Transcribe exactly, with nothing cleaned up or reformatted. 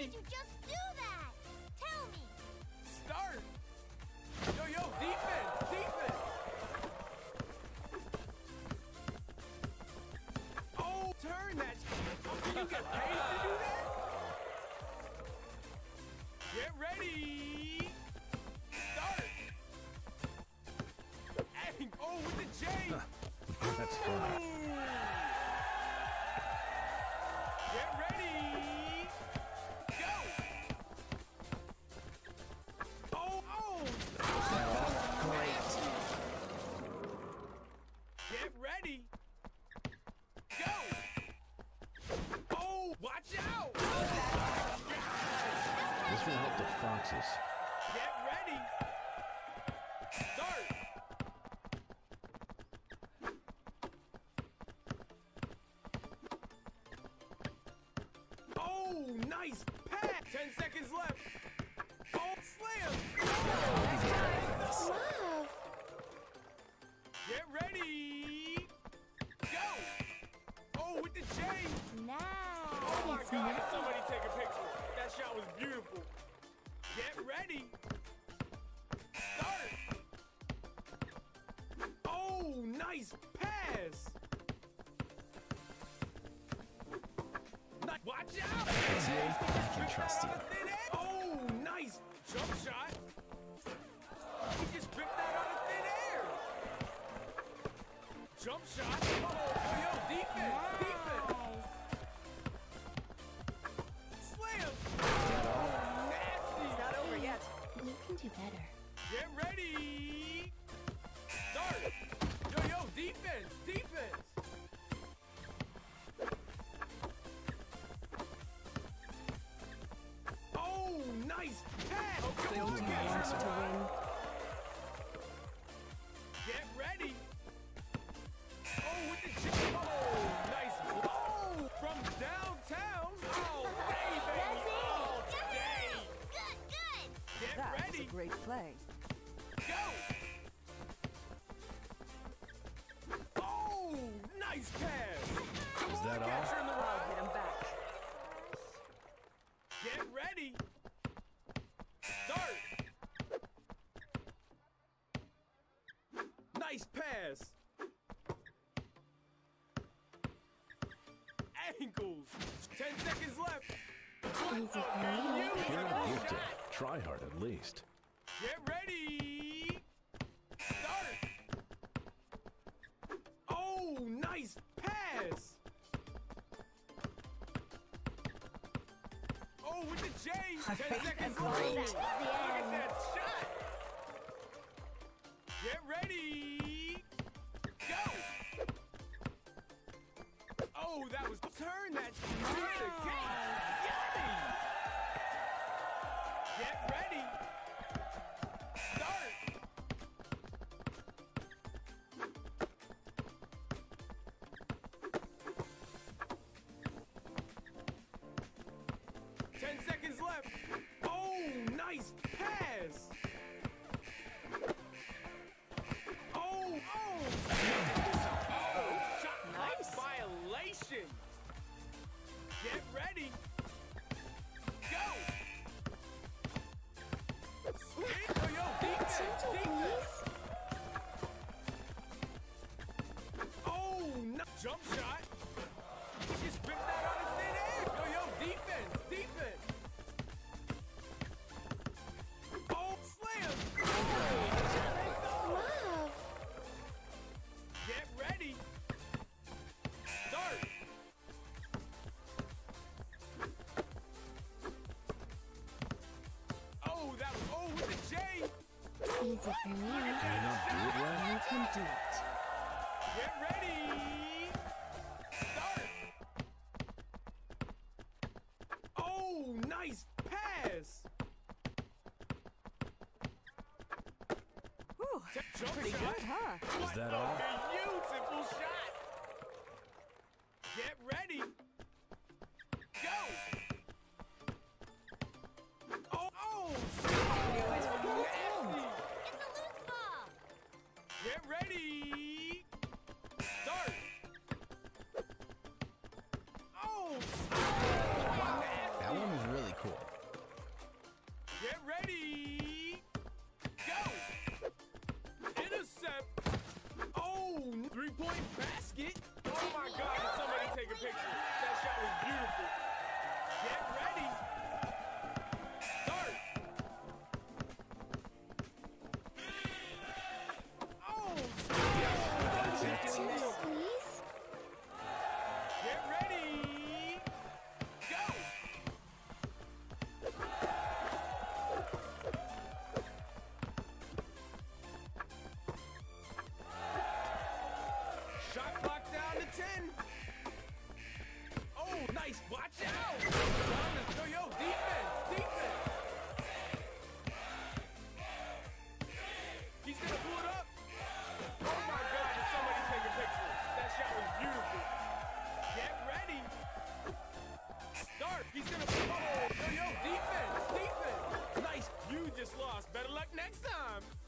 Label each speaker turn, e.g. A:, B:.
A: did you just do that? Tell me.
B: Start. Yo, yo, defense, defense. Oh, turn that. Oh, can you get paid to do that? Get ready. Start. And, oh, with the J.
C: That's funny.
B: Get ready. Go. Oh, oh.
C: Great.
B: Get ready. Go. Oh, watch out.
C: This will help the Foxes.
B: Get ready. Start. Oh, nice pass. Ten seconds left. Oh, slam.
A: Love.
B: Get ready. Go. Oh, with the J.
A: Nice.
B: Oh my God, somebody take a picture. That shot was beautiful. Get ready. Start. Oh, nice pass. Ni- Watch out.
C: I can trust you.
B: Oh, nice jump shot. He just ripped that out of thin air. Jump shot. Oh, yo, defense, defense. Slam. Nasty.
D: It's not over yet.
A: You can do better.
B: Get ready. Start. Yo, yo, defense, defense. Oh, nice pass. Oh, come
D: Still
B: on,
D: too
B: guys.
D: easy to win.
B: Get ready. Oh, with the J. Oh, nice. Oh, from downtown. Oh, baby.
A: That's it.
B: Oh, dang.
A: Good, good.
B: Get
D: That was
B: ready.
D: a great play.
B: Go. Oh, nice pass.
C: Is that all?
B: Catcher in the
D: I'll
B: run.
D: get him back.
B: Get ready. Start. Nice pass. Ankles. Ten seconds left.
A: Easy for me.
C: You're not gifted. Try hard at least.
B: Get ready. Start. Oh, nice pass. Oh, with the J. Ten seconds left.
D: Great.
B: Look at that shot. Get ready. Go. Oh, that was turn that piece of cake. Yummy. Get ready. Start. Ten seconds left. Oh, nice pass. Oh, oh. Oh, shot clock violation. Get ready. Go. Spin. Oh, yo, defense,
A: Gentle,
B: defense.
A: please.
B: Oh, no. Jump shot. He just ripped that out of thin air. Yo, yo, defense, defense. Oh, slam.
A: Love.
B: Get ready. Start. Oh, that was, oh, with the J.
A: Easy for me.
C: Can you not do it right?
A: You can do it.
B: Get ready. Start. Oh, nice pass.
D: Whew.
B: Jump
D: Pretty
B: shot.
D: good, huh?
B: What
C: that
B: a
C: all?
B: beautiful shot. Get ready. Go. Oh, oh. Nasty.
A: It's a loose ball.
B: Get ready. Start. Oh.
E: That one was really cool.
B: basket. Oh my God, did somebody take a picture? That shot was beautiful. Get ready. Start. Oh,
A: Gentle, please.
B: get ready. Go. Shot clock down to ten. Oh, nice. Watch out. Yo, yo, defense, defense. He's going to pull it up. Oh, my God. Did somebody take a picture? That shot was beautiful. Get ready. Start. He's going to pull. Oh, yo, yo, defense, defense. Nice. You just lost. Better luck next time.